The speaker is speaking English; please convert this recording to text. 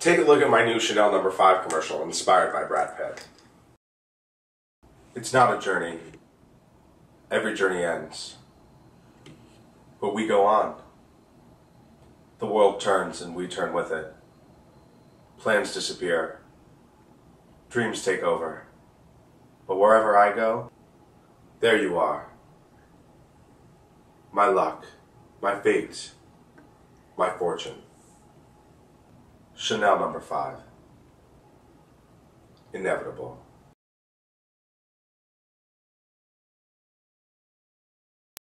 Take a look at my new Chanel No. 5 commercial inspired by Brad Pitt. It's not a journey. Every journey ends. But we go on. The world turns and we turn with it. Plans disappear. Dreams take over. But wherever I go, there you are. My luck, my fate, my fortune. Chanel No. 5. Inevitable.